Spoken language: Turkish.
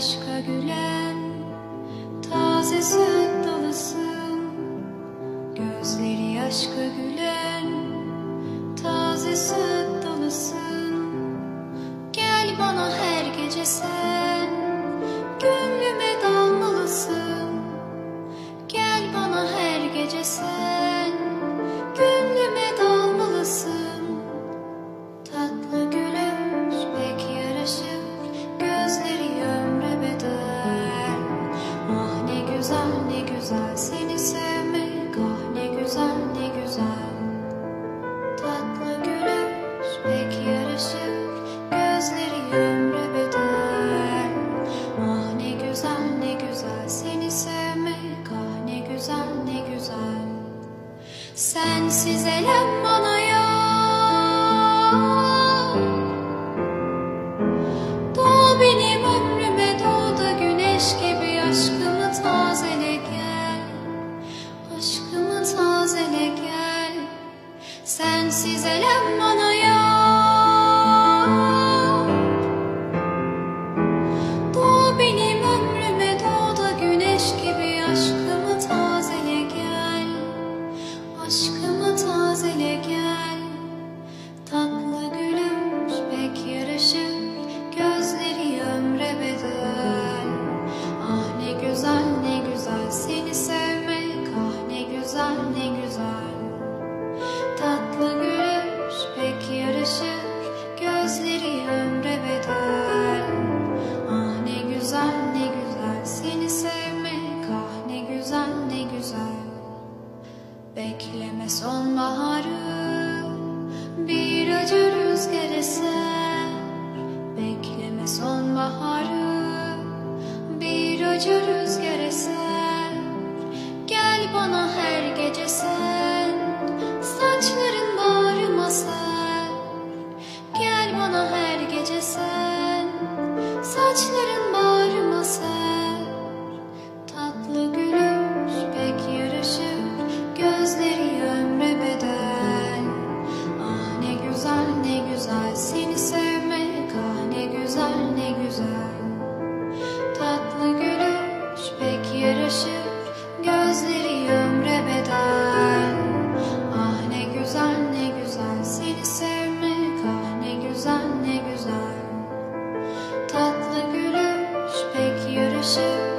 aşka gülen, taze süt dalısın. Gözleri aşka gülen, taze süt dalısın. Gel bana her gece sen, gönlüme dalmalısın. Gel bana her gece sen, gönlüme dalmalısın. Tatlı gülüş pek yaraşır, gözleri ömre bedel. Ah ne güzel ne güzel seni sevmek, ah ne güzel ne güzel. Tatlı gülüş pek yaraşır, gözleri ömre bedel. Ah ne güzel ne güzel seni sevmek, ah ne güzel ne güzel. Sensiz elem bana yok. Doğ benim ömrüme, doğ da güneş gibi aşkımı tazele gel. Aşkımı tazele gel. Sensiz elem bana yok. Doğ benim ömrüme, doğ da güneş gibi aşkımı tazele gel. Aşkımı tazele gel. Tatlı gülüş pek yaraşır, gözleri ömre bedel. Ah ne güzel ne güzel seni sevmek, ah ne güzel ne güzel. Tatlı gülüş pek yaraşır, gözleri ömre bedel. Ah ne güzel ne güzel seni sevmek, ah ne güzel ne güzel. Bekleme sonbaharı, bir acı rüzgar eser. Bekleme sonbaharı, bir acı rüzgar eser. Gel bana her gece sen, saçların bağrıma ser. Gel bana her gece sen, saçların bağrıma ser. Tatlı gülüş pek yaraşır, gözleri ömre bedel. Ah ne güzel ne güzel seni sevmek, ah ne güzel ne güzel. Tatlı gülüş pek yaraşır, gözleri ömre bedel. Ah ne güzel ne güzel seni sevmek, ah ne güzel ne güzel. Tatlı gülüş pek yaraşır,